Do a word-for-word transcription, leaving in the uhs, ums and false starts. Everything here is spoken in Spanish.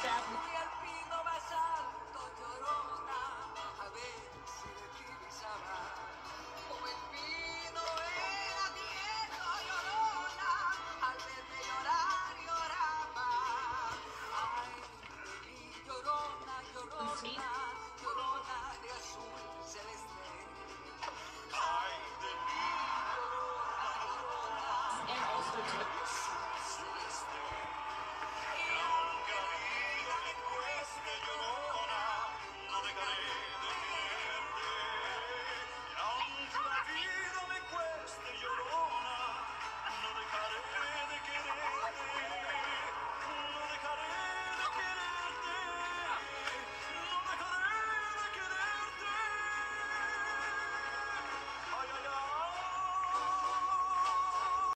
Fui al pino más alto, llorona, a ver si de ti me sabrás.